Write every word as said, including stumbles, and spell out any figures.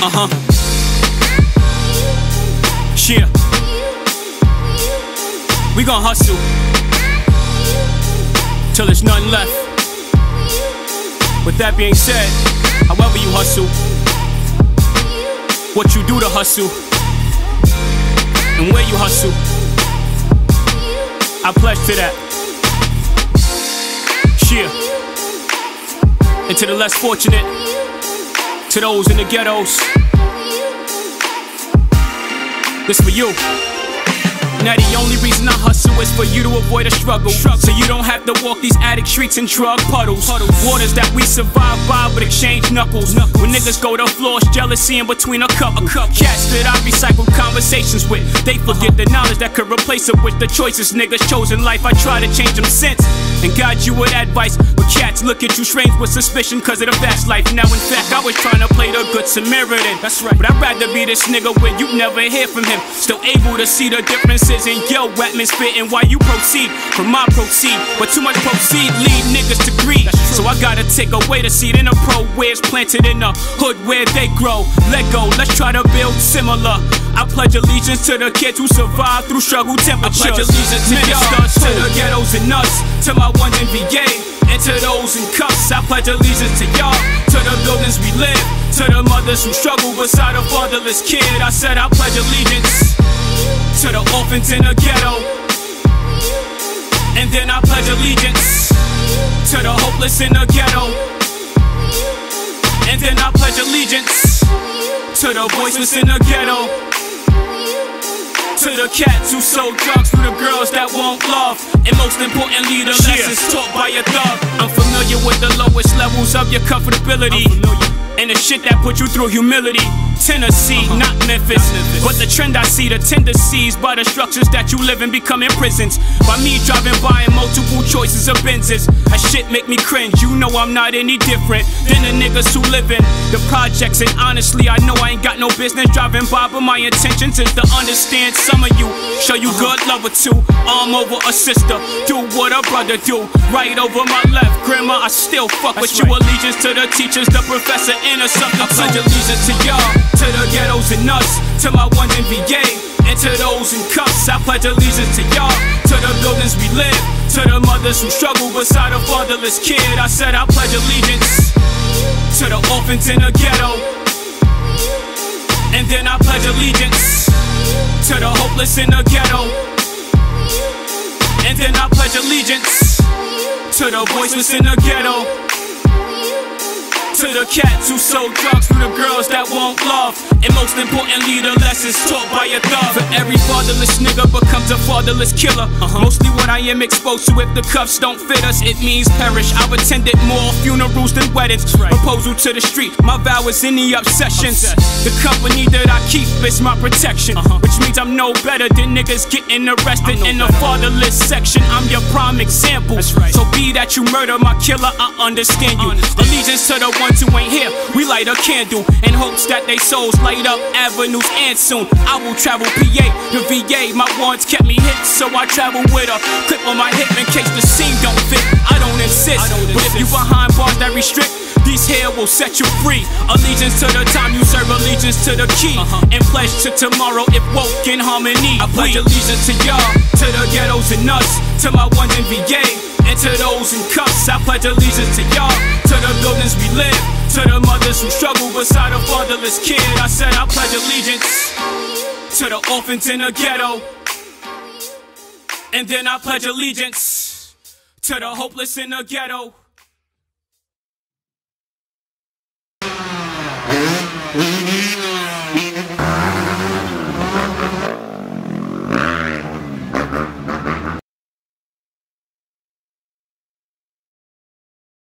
Uh-huh. Yeah. We gon' hustle till there's nothing left. With that being said, however you hustle, what you do to hustle, and where you hustle, I pledge to that. Yeah. And to the less fortunate, to those in the ghettos, this for you. Now the only reason I hustle is for you to avoid a struggle, so you don't have to walk these attic streets and drug puddles. Waters that we survive by but exchange knuckles. When niggas go to floors, jealousy in between a couple. Cats that I recycle conversations with, they forget the knowledge that could replace it with the choices niggas chose in life. I try to change them since and guide you with advice, but cats look at you strange with suspicion cause of the fast life. Now in fact I was trying to play the good Samaritan, that's right, but I'd rather be this nigga where you never hear from him, still able to see the differences in your wet men spitting while you proceed from my proceed. But too much proceed lead niggas to greed, so I gotta take away the seed in a pro where it's planted in the hood where they grow. Let go, let's try to build similar. I pledge allegiance to the kids who survive through struggle temperatures. I pledge allegiance to y'all, to the ghettos and us, to my ones in V A, and to those in cuffs. I pledge allegiance to y'all, to the buildings we live, to the mothers who struggle beside a fatherless kid. I said I pledge allegiance to the orphans in the ghetto, and then I pledge allegiance to the hopeless in the ghetto, and then I pledge allegiance to the voiceless in the ghetto, to the cats who sold drugs, to the girls that won't love, and most importantly the lessons taught by a thug. I'm familiar with the lowest levels of your comfortability, and the shit that put you through humility. Tennessee, uh-huh. not Memphis. not Memphis But the trend I see, the tendencies by the structures that you live in becoming prisons. By me driving by in multiple choices of Benzes. That shit make me cringe, you know I'm not any different than the niggas who live in the projects. And honestly I know I ain't got no business driving by, but my intentions is to understand some of you, show you good love or two, arm over a sister, do what a brother do, right over my left. Grandma, I still fuck That's with right. you. Allegiance to the teachers, the professor, and a substitute. I pledge allegiance to y'all, to the ghettos and us, to my ones in V A, and to those in cuffs. I pledge allegiance to y'all, to the buildings we live, to the mothers who struggle beside a fatherless kid. I said I pledge allegiance to the orphans in the ghetto, and then I pledge allegiance to the hopeless in the ghetto, and then I pledge allegiance to the voiceless in the ghetto, to the cats who sold drugs, to the girls that won't love, and most importantly the lessons taught by a thug. For every fatherless nigga becomes a fatherless killer. uh-huh. Mostly what I am exposed to, if the cuffs don't fit us, it means perish. I've attended more funerals than weddings. Right. Proposal to the street, my vow is any obsessions. Obsessed. The company that I keep is my protection, uh-huh. which means I'm no better than niggas getting arrested in the fatherless section. I'm your prime example, right. so be that you murder my killer, I understand you. Understand. Allegiance to the ones who ain't here, we light a candle in hopes that they souls light up avenues, and soon I will travel P A to V A. My ones kept me hit, so I travel with a clip on my hip in case the scene don't fit. I don't insist, I don't but insist. If you behind bars that restrict, these here will set you free. Allegiance to the time you serve, allegiance to the key, uh-huh. and pledge to tomorrow if woke in harmony. I pledge allegiance to y'all, to the ghettos and us, to my ones in V A, and to those in cuffs. I pledge allegiance to y'all, to the buildings we live, to the mothers who struggle beside a fatherless kid. I said I pledge allegiance to the orphans in the ghetto, and then I pledge allegiance to the hopeless in the ghetto. Mm-hmm.